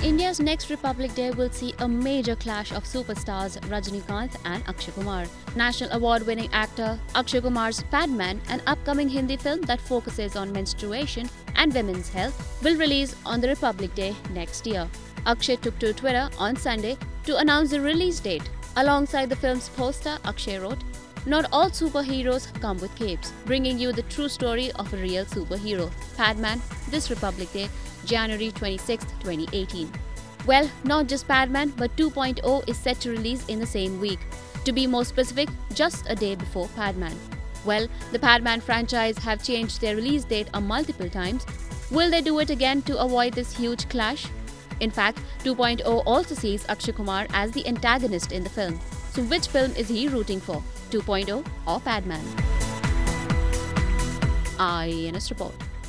India's next Republic Day will see a major clash of superstars Rajinikanth and Akshay Kumar. National award-winning actor Akshay Kumar's Padman, an upcoming Hindi film that focuses on menstruation and women's health, will release on the Republic Day next year. Akshay took to Twitter on Sunday to announce the release date. Alongside the film's poster, Akshay wrote, "Not all superheroes come with capes, bringing you the true story of a real superhero. Padman, this Republic Day, January 26, 2018. Well, not just Padman, but 2.0 is set to release in the same week. To be more specific, just a day before Padman. Well, the Padman franchise have changed their release date multiple times. Will they do it again to avoid this huge clash? In fact, 2.0 also sees Akshay Kumar as the antagonist in the film. So which film is he rooting for, 2.0 or Padman? IANS Report.